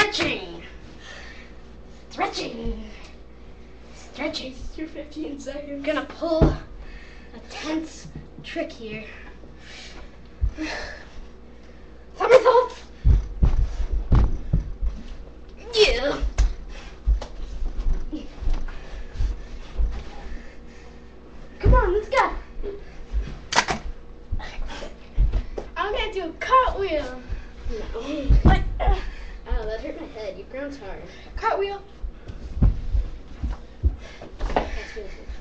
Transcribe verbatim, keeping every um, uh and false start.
stretching. Stretching. Stretching. Your fifteen seconds. I'm gonna pull a tense trick here. Somersaults. Yeah. Come on, let's go. I'm gonna do a cartwheel. No. What? Oh, that hurt my head. Your ground's hard. Cartwheel. That's really cool.